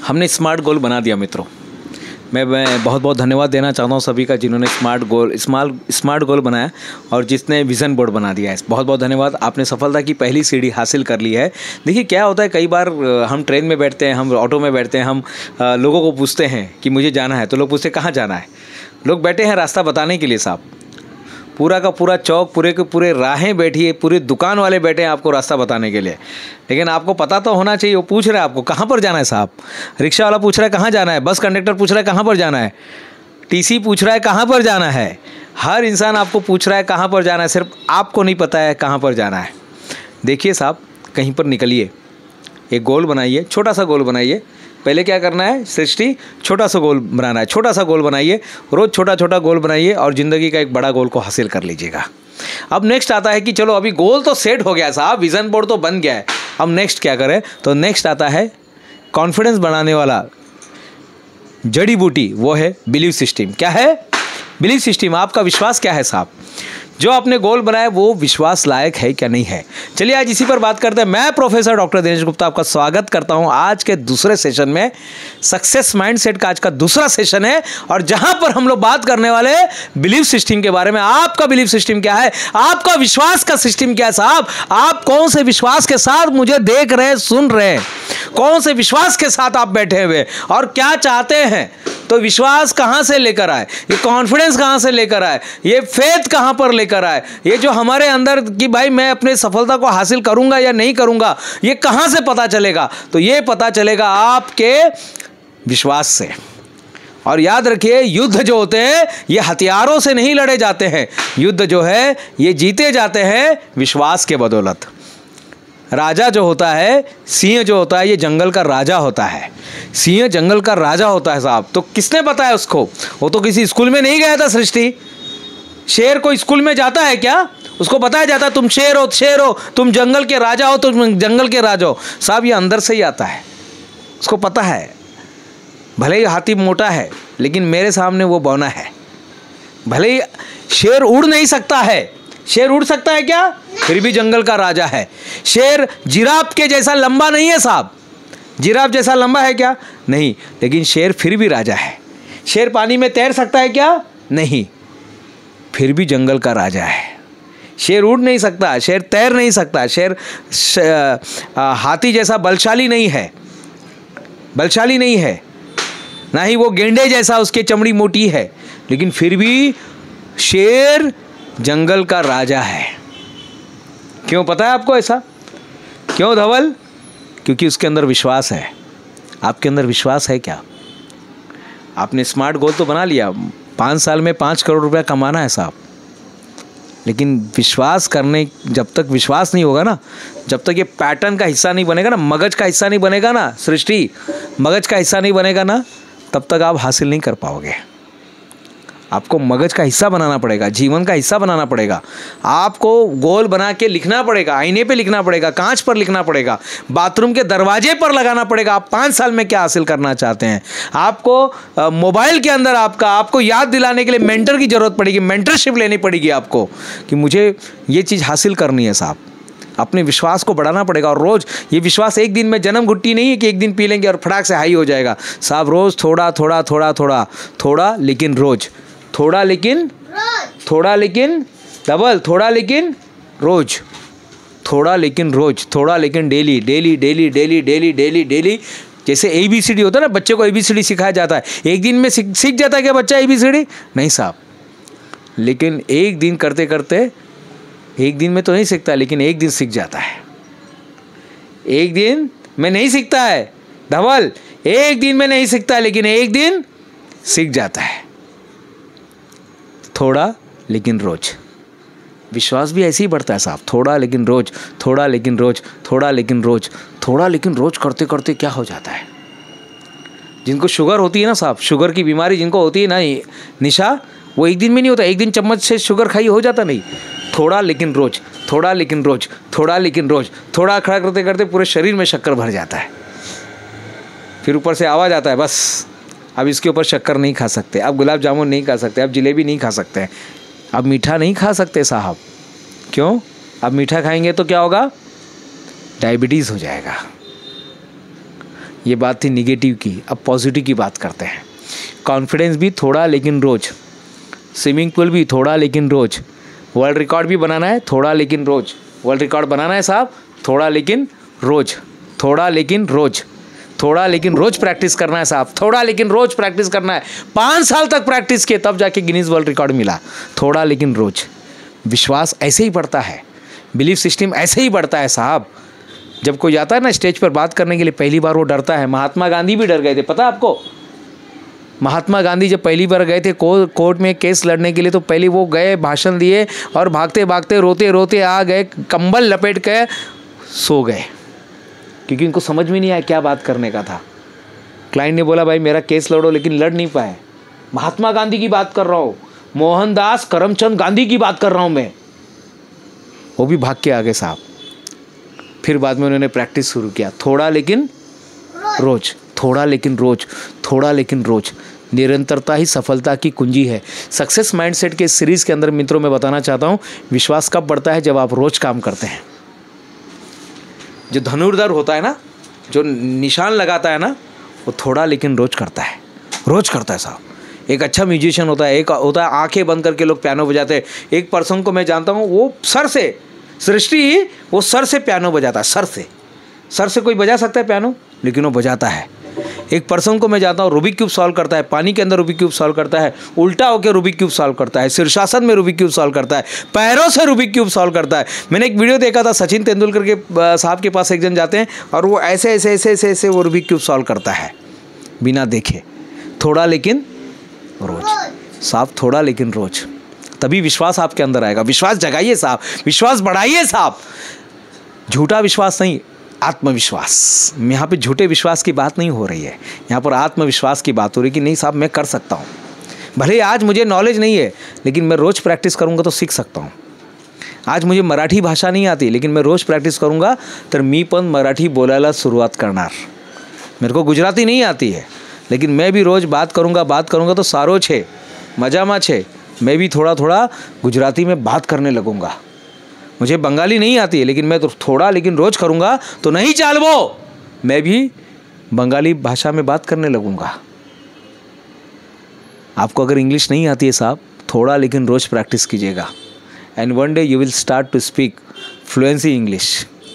हमने स्मार्ट गोल बना दिया मित्रों। मैं बहुत बहुत धन्यवाद देना चाहता हूँ सभी का जिन्होंने स्मार्ट गोल बनाया और जिसने विज़न बोर्ड बना दिया है। बहुत बहुत धन्यवाद। आपने सफलता की पहली सीढ़ी हासिल कर ली है। देखिए क्या होता है, कई बार हम ट्रेन में बैठते हैं, हम ऑटो में बैठते हैं, हम लोगों को पूछते हैं कि मुझे जाना है, तो लोग पूछते कहाँ जाना है। लोग बैठे हैं रास्ता बताने के लिए साहब, पूरा का पूरा चौक, पूरे के पूरे राहें बैठी है, पूरे दुकान वाले बैठे हैं आपको रास्ता बताने के लिए। लेकिन आपको पता तो होना चाहिए। वो पूछ रहा है आपको कहाँ पर जाना है साहब। रिक्शा वाला पूछ रहा है कहाँ जाना है, बस कंडक्टर पूछ रहा है कहाँ पर जाना है, टीसी पूछ रहा है कहाँ पर जाना है। हर इंसान आपको पूछ रहा है कहाँ पर जाना है, सिर्फ आपको नहीं पता है कहाँ पर जाना है। देखिए साहब, कहीं पर निकलिए, एक गोल बनाइए, छोटा सा गोल बनाइए। पहले क्या करना है, सृष्टि छोटा सा गोल बनाना है। छोटा सा गोल बनाइए, रोज़ छोटा छोटा गोल बनाइए और ज़िंदगी का एक बड़ा गोल को हासिल कर लीजिएगा। अब नेक्स्ट आता है कि चलो अभी गोल तो सेट हो गया साहब, विज़न बोर्ड तो बन गया है, अब नेक्स्ट क्या करें। तो नेक्स्ट आता है कॉन्फिडेंस बढ़ाने वाला जड़ी बूटी, वो है बिलीव सिस्टम। क्या है बिलीव सिस्टम? आपका विश्वास क्या है साहब? जो आपने गोल बनाया वो विश्वास लायक है क्या नहीं है। चलिए आज इसी पर बात करते हैं। मैं प्रोफेसर डॉक्टर दिनेश गुप्ता आपका स्वागत करता हूं आज के दूसरे सेशन में। सक्सेस माइंडसेट का आज का दूसरा सेशन है और जहां पर हम लोग बात करने वाले हैं बिलीव सिस्टम के बारे में। आपका बिलीव सिस्टम क्या है, आपका विश्वास का सिस्टम क्या है साहब। आप कौन से विश्वास के साथ मुझे देख रहे हैं, सुन रहे हैं, कौन से विश्वास के साथ आप बैठे हुए और क्या चाहते हैं। तो विश्वास कहाँ से लेकर आए, ये कॉन्फिडेंस कहाँ से लेकर आए, ये फेथ कहाँ पर लेकर आए, ये जो हमारे अंदर कि भाई मैं अपने सफलता को हासिल करूंगा या नहीं करूंगा, ये कहाँ से पता चलेगा। तो ये पता चलेगा आपके विश्वास से। और याद रखिए, युद्ध जो होते हैं ये हथियारों से नहीं लड़े जाते हैं, युद्ध जो है ये जीते जाते हैं विश्वास के बदौलत। राजा जो होता है, सिंह जो होता है, ये जंगल का राजा होता है। सिंह जंगल का राजा होता है साहब। तो किसने बताया उसको? वो तो किसी स्कूल में नहीं गया था सृष्टि। शेर को स्कूल में जाता है क्या? उसको बताया जाता तुम शेर हो, शेर हो, तुम जंगल के राजा हो, तुम जंगल के राजा हो। साहब ये अंदर से ही आता है, उसको पता है। भले ही हाथी मोटा है लेकिन मेरे सामने वो बौना है। भले ही शेर उड़ नहीं सकता है, शेर उड़ सकता है क्या? फिर भी जंगल का राजा है। शेर जिराफ के जैसा लंबा नहीं है साहब। जिराफ जैसा लंबा है क्या? नहीं, लेकिन शेर फिर भी राजा है। शेर पानी में तैर सकता है क्या? नहीं, फिर भी जंगल का राजा है। शेर उड़ नहीं सकता, शेर तैर नहीं सकता, शेर हाथी जैसा बलशाली नहीं है, बलशाली नहीं है, ना ही वो गेंडे जैसा उसकी चमड़ी मोटी है, लेकिन फिर भी शेर जंगल का राजा है। क्यों पता है आपको ऐसा? क्यों धवल? क्योंकि उसके अंदर विश्वास है। आपके अंदर विश्वास है क्या? आपने स्मार्ट गोल तो बना लिया, 5 साल में 5 करोड़ रुपया कमाना है साहब, लेकिन विश्वास करने, जब तक विश्वास नहीं होगा ना, जब तक ये पैटर्न का हिस्सा नहीं बनेगा ना, मगज का हिस्सा नहीं बनेगा ना, सृष्टि मगज का हिस्सा नहीं बनेगा ना, तब तक आप हासिल नहीं कर पाओगे। आपको मगज का हिस्सा बनाना पड़ेगा, जीवन का हिस्सा बनाना पड़ेगा। आपको गोल बना के लिखना पड़ेगा, आईने पे लिखना पड़ेगा, कांच पर लिखना पड़ेगा, बाथरूम के दरवाजे पर लगाना पड़ेगा। आप 5 साल में क्या हासिल करना चाहते हैं। आपको मोबाइल के अंदर आपको याद दिलाने के लिए मेंटर की ज़रूरत पड़ेगी, मेंटरशिप लेनी पड़ेगी आपको कि मुझे ये चीज़ हासिल करनी है साहब। अपने विश्वास को बढ़ाना पड़ेगा। और रोज़ ये विश्वास एक दिन में जन्म घुट्टी नहीं है कि एक दिन पी लेंगे और फटाक से हाई हो जाएगा साहब। रोज़ थोड़ा थोड़ा थोड़ा थोड़ा थोड़ा, लेकिन रोज़ थोड़ा, लेकिन थोड़ा, लेकिन डबल, थोड़ा लेकिन रोज, थोड़ा लेकिन रोज, थोड़ा लेकिन daily, daily daily daily daily daily daily. जैसे ABCD होता है ना, बच्चे को ABCD सिखाया जाता है। एक दिन में सीख जाता है क्या बच्चा ABCD? नहीं साहब, लेकिन एक दिन करते करते, एक दिन में तो नहीं सीखता, लेकिन एक दिन सीख जाता है। एक दिन में नहीं सीखता है धवल, एक दिन में नहीं सीखता, लेकिन एक दिन सीख जाता है। थोड़ा लेकिन रोज। विश्वास भी ऐसे ही बढ़ता है साहब। थोड़ा लेकिन रोज, थोड़ा लेकिन रोज, थोड़ा लेकिन रोज, थोड़ा लेकिन रोज करते करते क्या हो जाता है। जिनको शुगर होती है ना साहब, शुगर की बीमारी जिनको होती है ना निशा, वो एक दिन में नहीं होता। एक दिन चम्मच से शुगर खाई हो जाता नहीं। थोड़ा लेकिन रोज, थोड़ा लेकिन रोज, थोड़ा लेकिन रोज, थोड़ा खड़ा करते करते पूरे शरीर में शक्कर भर जाता है। फिर ऊपर से आवाज़ आता है, बस अब इसके ऊपर शक्कर नहीं खा सकते, अब गुलाब जामुन नहीं खा सकते, अब जलेबी नहीं खा सकते, अब मीठा नहीं खा सकते साहब। क्यों? अब मीठा खाएंगे तो क्या होगा? डायबिटीज़ हो जाएगा। ये बात थी निगेटिव की, अब पॉजिटिव की बात करते हैं। कॉन्फिडेंस भी थोड़ा लेकिन रोज़, स्विमिंग पूल भी थोड़ा लेकिन रोज़, वर्ल्ड रिकॉर्ड भी बनाना है थोड़ा लेकिन रोज़, वर्ल्ड रिकॉर्ड बनाना है साहब थोड़ा लेकिन रोज़, थोड़ा लेकिन रोज़, थोड़ा लेकिन रोज़ प्रैक्टिस करना है साहब, थोड़ा लेकिन रोज़ प्रैक्टिस करना है। 5 साल तक प्रैक्टिस किए तब जाके गिनीज वर्ल्ड रिकॉर्ड मिला, थोड़ा लेकिन रोज़। विश्वास ऐसे ही बढ़ता है, बिलीफ सिस्टम ऐसे ही बढ़ता है साहब। जब कोई जाता है ना स्टेज पर बात करने के लिए, पहली बार वो डरता है। महात्मा गांधी भी डर गए थे, पता आपको? महात्मा गांधी जब पहली बार गए थे कोर्ट में केस लड़ने के लिए, तो पहले वो गए, भाषण दिए और भागते भागते रोते रोते आ गए, कंबल लपेट के सो गए, क्योंकि उनको समझ में नहीं आया क्या बात करने का था। क्लाइंट ने बोला भाई मेरा केस लड़ो, लेकिन लड़ नहीं पाए। महात्मा गांधी की बात कर रहा हूँ, मोहनदास करमचंद गांधी की बात कर रहा हूँ मैं। वो भी भाग के आ गए साहब। फिर बाद में उन्होंने प्रैक्टिस शुरू किया, थोड़ा लेकिन रोज, थोड़ा लेकिन रोज, थोड़ा लेकिन रोज। निरंतरता ही सफलता की कुंजी है। सक्सेस माइंडसेट के सीरीज के अंदर मित्रों मैं बताना चाहता हूँ, विश्वास कब बढ़ता है? जब आप रोज काम करते हैं। जो धनुर्धर होता है ना, जो निशान लगाता है ना, वो थोड़ा लेकिन रोज करता है, रोज करता है साहब। एक अच्छा म्यूजिशियन होता है, एक होता है आंखें बंद करके लोग पियानो बजाते हैं। एक पर्सन को मैं जानता हूँ, वो सर से, सृष्टि वो सर से पियानो बजाता है, सर से कोई बजा सकता है पियानो, लेकिन वो बजाता है। एक पर्सन को मैं जानता हूँ, रूबिक क्यूब सॉल्व करता है, पानी के अंदर रूबिक क्यूब सॉल्व करता है, उल्टा होकर रूबिक क्यूब सॉल्व करता है, शीर्षासन में रूबिक क्यूब सॉल्व करता है, पैरों से रूबिक क्यूब सॉल्व करता है। मैंने एक वीडियो देखा था, सचिन तेंदुलकर के साहब के पास एक जन जाते हैं और वो ऐसे ऐसे ऐसे ऐसे ऐसे वो रूबिक क्यूब सॉल्व करता है बिना देखे। थोड़ा लेकिन रोज साहब, थोड़ा लेकिन रोज, तभी विश्वास आपके अंदर आएगा। विश्वास जगाइए साहब, विश्वास बढ़ाइए साहब। झूठा विश्वास नहीं, आत्मविश्वास। यहाँ पे झूठे विश्वास की बात नहीं हो रही है, यहाँ पर आत्मविश्वास की बात हो रही है कि नहीं साहब मैं कर सकता हूँ। भले आज मुझे नॉलेज नहीं है, लेकिन मैं रोज़ प्रैक्टिस करूँगा तो सीख सकता हूँ। आज मुझे मराठी भाषा नहीं आती, लेकिन मैं रोज़ प्रॅक्टिस करूँगा तर मी पण मराठी बोलायला सुरुवात करणार। मेरे को गुजराती नहीं आती है, लेकिन मैं भी रोज़ बात करूँगा तो सारो छे मजामा छे, मैं भी थोड़ा थोड़ा गुजराती में बात करने लगूँगा। मुझे बंगाली नहीं आती है, लेकिन मैं तो थोड़ा लेकिन रोज़ करूँगा तो नहीं चालवो, मैं भी बंगाली भाषा में बात करने लगूँगा। आपको अगर इंग्लिश नहीं आती है साहब, थोड़ा लेकिन रोज़ प्रैक्टिस कीजिएगा, and one day you will start to speak fluency English.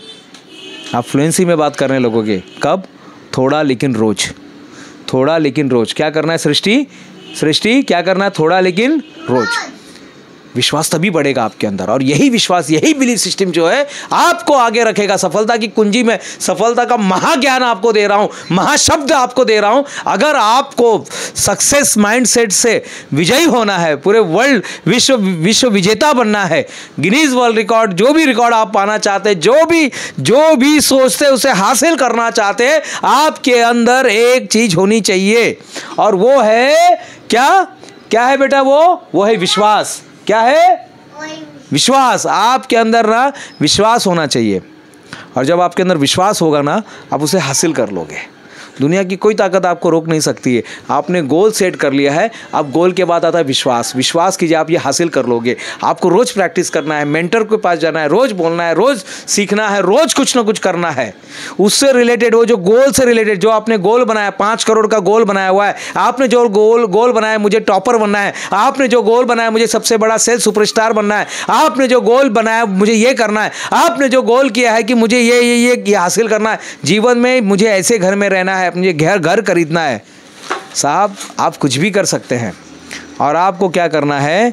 आप फ्लुएंसी में बात करने लगोगे। कब? थोड़ा लेकिन रोज़, थोड़ा लेकिन रोज़। क्या करना है सृष्टि क्या करना है? थोड़ा लेकिन रोज़। विश्वास तभी बढ़ेगा आपके अंदर, और यही विश्वास, यही बिलीफ सिस्टम जो है आपको आगे रखेगा सफलता की कुंजी में। सफलता का महाज्ञान आपको दे रहा हूं, महाशब्द आपको दे रहा हूं। अगर आपको सक्सेस माइंडसेट से विजयी होना है, पूरे वर्ल्ड विश्व विजेता बनना है, गिनीज वर्ल्ड रिकॉर्ड, जो भी रिकॉर्ड आप पाना चाहते हैं, जो भी सोचते हैं उसे हासिल करना चाहते हैं, आपके अंदर एक चीज होनी चाहिए, और वो है क्या है बेटा? वो है विश्वास। क्या है? विश्वास। आपके अंदर ना विश्वास होना चाहिए, और जब आपके अंदर विश्वास होगा ना, आप उसे हासिल कर लोगे। दुनिया की कोई ताकत आपको रोक नहीं सकती है। आपने गोल सेट कर लिया है, अब गोल के बाद आता है विश्वास। विश्वास कीजिए, आप ये हासिल कर लोगे। आपको रोज़ प्रैक्टिस करना है, मेंटर के पास जाना है, रोज़ बोलना है, रोज़ सीखना है, रोज़ कुछ ना कुछ करना है। उससे रिलेटेड, वो जो गोल से रिलेटेड, जो आपने गोल बनाया, 5 करोड़ का गोल बनाया हुआ है, आपने जो गोल बनाया मुझे टॉपर बनना है, आपने जो गोल बनाया मुझे सबसे बड़ा सेल्स सुपरस्टार बनना है, आपने जो गोल बनाया मुझे ये करना है, आपने जो गोल किया है कि मुझे ये हासिल करना है, जीवन में मुझे ऐसे घर में रहना है, मुझे घर खरीदना है। साहब आप कुछ भी कर सकते हैं, और आपको क्या करना है?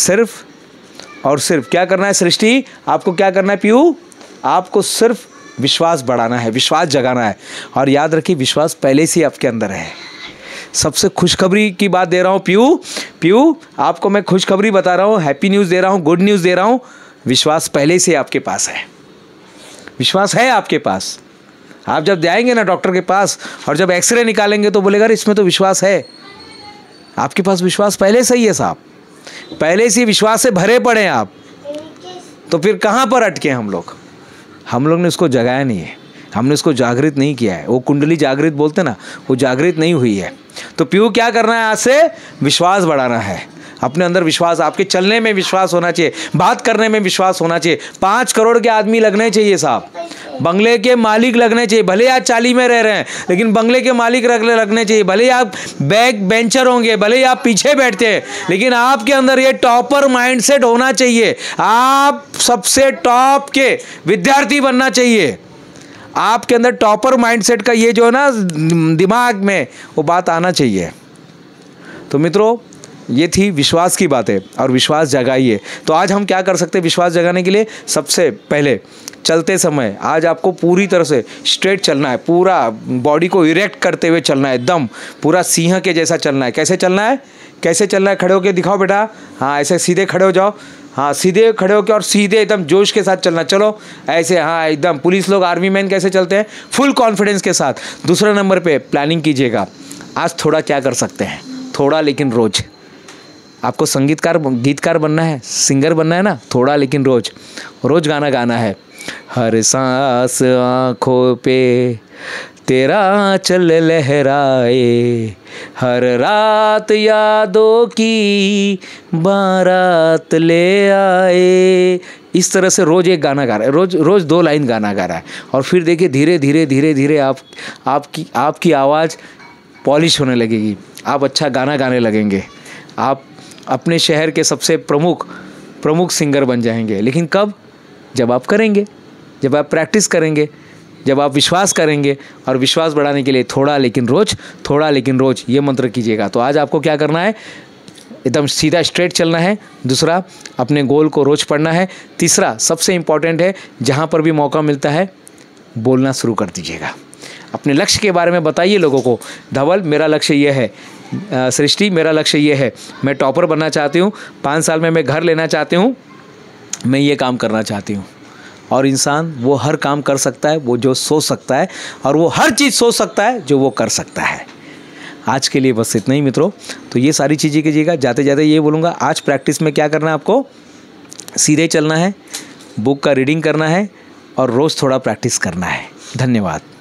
सिर्फ और सिर्फ क्या करना है सृष्टि? आपको क्या करना है पीयू? आपको सिर्फ विश्वास बढ़ाना है, विश्वास जगाना है। और याद रखिए, विश्वास पहले से आपके अंदर है। सबसे खुशखबरी की बात दे रहा हूँ पीयू, आपको मैं खुशखबरी बता रहा हूँ, हैप्पी न्यूज़ दे रहा हूँ, गुड न्यूज़ दे रहा हूँ। विश्वास पहले से आपके पास है, विश्वास है आपके पास। आप जब जाएंगे ना डॉक्टर के पास, और जब एक्सरे निकालेंगे तो बोलेगा इसमें तो विश्वास है। आपके पास विश्वास पहले से ही है साहब, पहले से विश्वास से भरे पड़े हैं आप। तो फिर कहाँ पर अटके हम लोग ने उसको जगाया नहीं है, हमने उसको जागृत नहीं किया है। वो कुंडली जागृत बोलते ना, वो जागृत नहीं हुई है। तो पीयू क्या करना है? आज से विश्वास बढ़ाना है। अपने अंदर विश्वास, आपके चलने में विश्वास होना चाहिए, बात करने में विश्वास होना चाहिए। 5 करोड़ के आदमी लगने चाहिए साहब, बंगले के मालिक लगने चाहिए। भले आप चाली में रह रहे हैं लेकिन बंगले के मालिक लगने चाहिए। भले आप बैक बेंचर होंगे, भले आप पीछे बैठते हैं, लेकिन आपके अंदर ये टॉपर माइंडसेट होना चाहिए। आप सबसे टॉप के विद्यार्थी बनना चाहिए। आपके अंदर टॉपर माइंडसेट का ये जो है ना दिमाग में वो बात आना चाहिए। तो मित्रों, ये थी विश्वास की बातें और विश्वास जगाइए। तो आज हम क्या कर सकते हैं विश्वास जगाने के लिए? सबसे पहले चलते समय आज आपको पूरी तरह से स्ट्रेट चलना है, पूरा बॉडी को इरेक्ट करते हुए चलना है, एकदम पूरा सिंह के जैसा चलना है। कैसे चलना है? कैसे चलना है? खड़े होके दिखाओ बेटा। हाँ, ऐसे सीधे खड़े हो जाओ। हाँ, सीधे खड़े होके और सीधे एकदम जोश के साथ चलना। चलो ऐसे, हाँ एकदम पुलिस लोग, आर्मी मैन कैसे चलते हैं, फुल कॉन्फिडेंस के साथ। दूसरे नंबर पे प्लानिंग कीजिएगा। आज थोड़ा क्या कर सकते हैं, थोड़ा लेकिन रोज। आपको संगीतकार गीतकार बनना है, सिंगर बनना है ना, थोड़ा लेकिन रोज, रोज गाना गाना है। हर सांस आँखों पे तेरा चल लहराए, हर रात यादों की बारात ले आए। इस तरह से रोज़ एक गाना गा रहा है, रोज़ 2 लाइन गाना गा रहा है। और फिर देखिए धीरे धीरे आपकी आवाज़ पॉलिश होने लगेगी, आप अच्छा गाना गाने लगेंगे, आप अपने शहर के सबसे प्रमुख सिंगर बन जाएंगे। लेकिन कब? जब आप करेंगे, जब आप प्रैक्टिस करेंगे, जब आप विश्वास करेंगे। और विश्वास बढ़ाने के लिए थोड़ा लेकिन रोज ये मंत्र कीजिएगा। तो आज आपको क्या करना है? एकदम सीधा स्ट्रेट चलना है। दूसरा, अपने गोल को रोज पढ़ना है। तीसरा, सबसे इम्पॉर्टेंट है, जहाँ पर भी मौका मिलता है बोलना शुरू कर दीजिएगा। अपने लक्ष्य के बारे में बताइए लोगों को। धवल, मेरा लक्ष्य ये है, सृष्टि मेरा लक्ष्य ये है, मैं टॉपर बनना चाहती हूँ, 5 साल में मैं घर लेना चाहती हूँ, मैं ये काम करना चाहती हूँ। और इंसान वो हर काम कर सकता है वो जो सोच सकता है, और वो हर चीज़ सोच सकता है जो वो कर सकता है। आज के लिए बस इतना ही मित्रों। तो ये सारी चीज़ें कीजिएगा। जाते जाते ये बोलूँगा, आज प्रैक्टिस में क्या करना है आपको? सीधे चलना है, बुक का रीडिंग करना है और रोज़ थोड़ा प्रैक्टिस करना है। धन्यवाद।